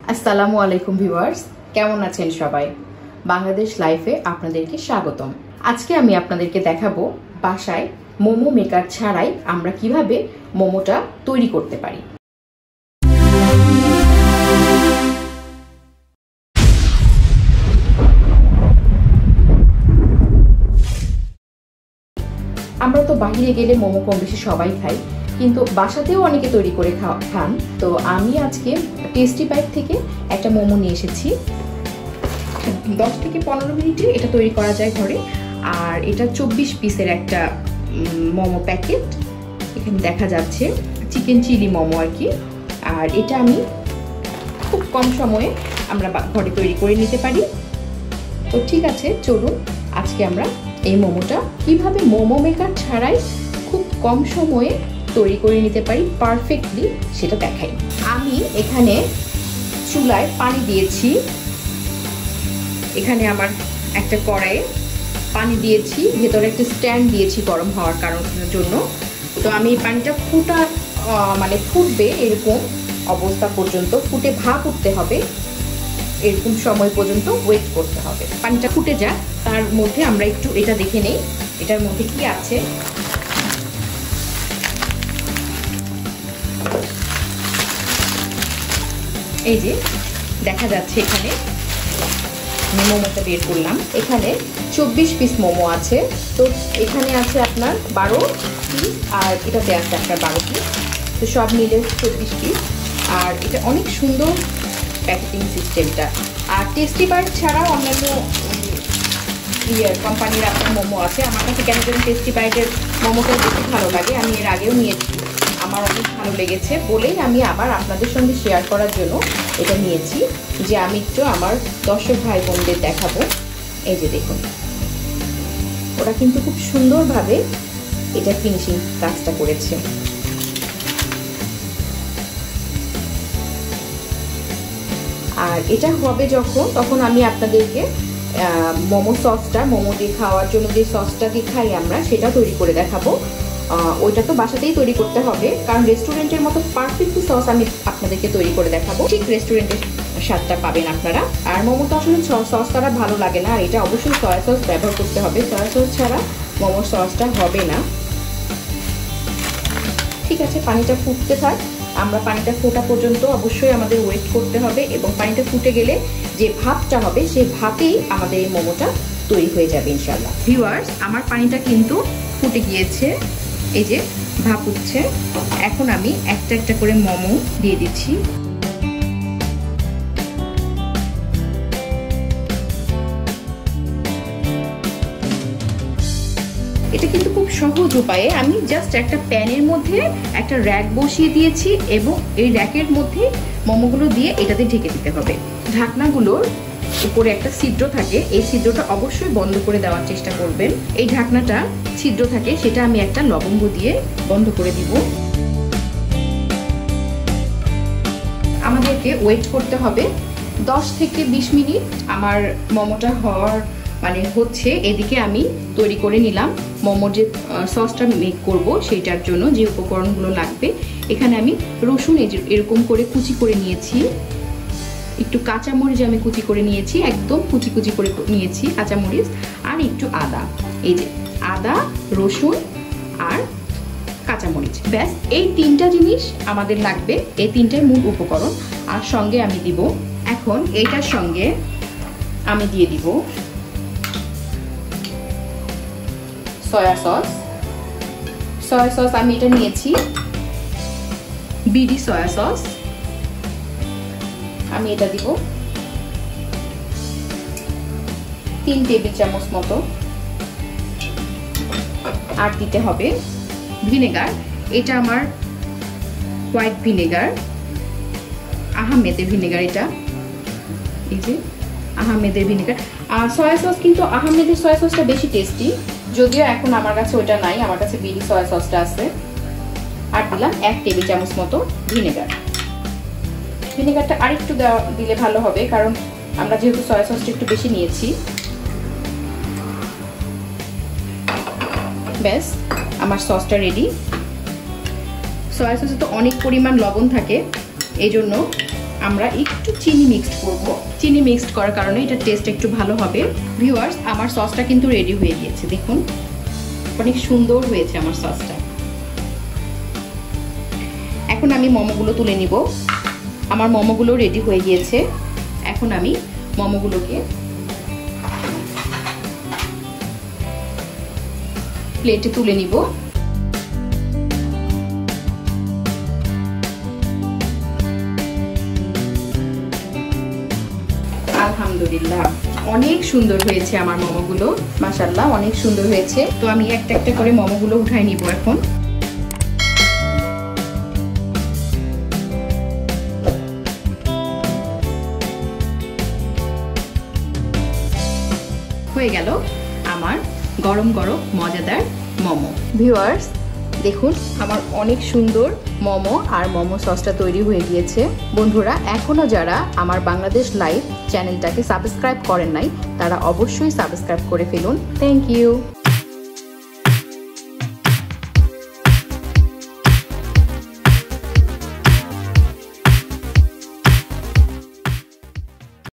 আসসালামু আলাইকুম ভিউয়ার্স, কেমন আছেন সবাই? বাংলাদেশ লাইফে আপনাদেরকে স্বাগতম। আজকে আমি আপনাদেরকে দেখাবো বাসায় মোমো মেকার ছাড়াই আমরা কিভাবে মোমোটা তৈরি করতে পারি। আমরা তো বাইরে গেলে মোমো কম বেশি সবাই খাই, কিন্তু বাসাতেও অনেকে তৈরি করে খান। তো আমি আজকে টেস্টি বাইট থেকে একটা মোমো নিয়ে এসেছি। 10 থেকে 15 মিনিটে এটা তৈরি করা যায় ঘরে। আর এটা 24 পিসের একটা মোমো প্যাকেট। এখানে দেখা যাচ্ছে চিকেন চিলি মোমো আর কি। আর এটা আমি খুব কম সময়ে আমরা ঘরে তৈরি করে নিতে পারি। তো ঠিক আছে, চলুন আজকে আমরা এই মোমোটা কিভাবে মোমো মেকার ছাড়াই খুব কম সময়ে তৈরি করে নিতে পারি পারফেক্টলি সেটা দেখাই। আমি এখানে চুলায় পানি দিয়েছি। এখানে আমার একটা কড়াইয়ে পানি দিয়েছি, ভেতরে একটা স্ট্যান্ড দিয়েছি গরম হওয়ার কারণের জন্য। তো আমি এই পানিটা ফুটবে এরকম অবস্থা পর্যন্ত, ফুটে ভাপ উঠতে হবে এরকম সময় পর্যন্ত ওয়েট করতে হবে। পানিটা ফুটে যাক, তার মধ্যে আমরা একটু এটা দেখে নেই এটার মধ্যে কি আছে। এই যে দেখা যাচ্ছে এখানে আমি মোমোটা বের করলাম। এখানে 24 পিস মোমো আছে। তো এখানে আছে আপনার 12 পিস আর এটাতে আছে আপনার 12 পিস। তো সব মিলে 24 পিস। আর এটা অনেক সুন্দর প্যাকেটিং সিস্টেমটা। আর টেস্টি বাইট ছাড়াও অন্যান্য কোম্পানির আপনার মোমো আছে। আমার কাছে কেন যেন টেস্টি বাইটের মোমোটা বেশি ভালো লাগে। আমি এর আগেও নিয়েছি, আমার অনেক ভালো লেগেছে বলেই আমি আবার আপনাদের সঙ্গে শেয়ার করার জন্য এটা নিয়েছি, যে আমি একটু আমার দর্শক ভাই বোনদের দেখাবো। এই যে দেখুন, ওরা কিন্তু খুব সুন্দরভাবে এটা ফিনিশিং কাজটা করেছে। আর এটা হবে তখন আমি আপনাদেরকে মোমো সসটা, মোমো দিয়ে খাওয়ার জন্য যে সসটা দিয়ে খাই আমরা, সেটা তৈরি করে দেখাবো। ওইটা তো বাসাতেই তৈরি করতে হবে, কারণ রেস্টুরেন্টের মতো পারফেক্ট সস আমি আপনাদেরকে তৈরি করে দেখাবো। ঠিক রেস্টুরেন্টের স্বাদটা পাবেন আপনারা। আর মোমো তো আসলে সস ছাড়া ভালো লাগে না, আর এটা অবশ্যই সয়া সস ব্যবহার করতে হবে। সয়া সস ছাড়া মোমোর সসটা হবে না। ঠিক আছে, পানিটা ফুটতে থাক। আমরা পানিটা ফোটা পর্যন্ত অবশ্যই আমাদের ওয়েট করতে হবে, এবং পানিটা ফুটে গেলে যে ভাপটা হবে সেই ভাপেই আমাদের এই মোমোটা তৈরি হয়ে যাবে ইনশাল্লাহ। ভিউয়ার্স, আমার পানিটা কিন্তু ফুটে গিয়েছে, এই যে ভাপ উঠছে। এখন আমি একটা একটা করে মোমো দিয়ে দিচ্ছি। এটা কিন্তু খুব সহজ উপায়ে আমি জাস্ট একটা প্যানের মধ্যে একটা র্যাক বসিয়ে দিয়েছি, এবং এই র্যাকের মধ্যে মোমোগুলো দিয়ে এটাতে ঢেকে দিতে হবে। ঢাকনাগুলোর উপরে একটা ছিদ্র থাকে, এই ছিদ্রটা অবশ্যই বন্ধ করে দেওয়ার চেষ্টা করবেন। এই ঢাকনাটা ছিদ্র থাকে, সেটা আমি একটা লবঙ্গ দিয়ে বন্ধ করে দিব। আমাদেরকে ওয়েট করতে হবে 10 থেকে 20 মিনিট। আমার মোমোটা হচ্ছে, এদিকে আমি তৈরি করে নিলাম মোমোর যে সসটা মেক করব সেইটার জন্য যে উপকরণগুলো লাগবে। এখানে আমি রসুন এরকম করে কুচি করে নিয়েছি, একটু কাঁচামরিচ আমি কুচি করে নিয়েছি, একদম কুচি কুচি করে নিয়েছি কাঁচামরিচ, আর একটু আদা। এই যে আদা, রসুন আর কাঁচামরিচ, ব্যাস এই 3টা জিনিস আমাদের লাগবে। এই 3টাই মূল উপকরণ। আর সঙ্গে আমি দিব, এখন এইটার সঙ্গে আমি দিয়ে দিব সয়া সস। সয়া সস আমি এটা নিয়েছি বিডি সয়া সস। আমি এটা দিব 3 টেবিল চামচ মতো। আর দিতে হবে ভিনেগার। এটা আমার হোয়াইট ভিনেগার, আহমেদের ভিনেগার। এটা এই যে আহমেদের ভিনেগার। আর সয়া সস কিন্তু আহমেদের সয়া সসটা বেশি টেস্টি, যদিও এখন আমার কাছে ওটা নাই, আমার কাছে বিডি সয়া সসটা আছে। আর দিলাম 1 টেবিল চামচ মতো ভিনেগার। ভিনেগারটা আরেকটু দিলে ভালো হবে, কারণ আমরা যেহেতু সয়া সসটা একটু বেশি নিয়েছি। ব্যাস আমার সসটা রেডি। সয়া সসে তো অনেক পরিমাণ লবণ থাকে, এই জন্য আমরা একটু চিনি মিক্সড করব। চিনি মিক্সড করার কারণে এটা টেস্ট একটু ভালো হবে। ভিউয়ার্স, আমার সসটা কিন্তু রেডি হয়ে গিয়েছে, দেখুন অনেক সুন্দর হয়েছে আমার সসটা। এখন আমি মোমোগুলো তুলে নিব। আমার মোমোগুলো রেডি হয়ে গিয়েছে। এখন আমি মোমোগুলোকে প্লেটে তুলে নিব। আলহামদুলিল্লাহ, অনেক সুন্দর হয়েছে আমার মোমোগুলো, মাশাআল্লাহ অনেক সুন্দর হয়েছে। তো আমি একটা একটা করে মোমোগুলো উঠাই নিব এখন। হয়ে গেল আমার গরম গরম মজাদার মোমো। ভিউয়ার্স, দেখুন আমার অনেক সুন্দর মোমো আর মোমো সসটা তৈরি হয়ে গিয়েছে। বন্ধুরা, এখনও যারা আমার বাংলাদেশ লাইভ চ্যানেলটাকে সাবস্ক্রাইব করেন নাই, তারা অবশ্যই সাবস্ক্রাইব করে ফেলুন। Thank you.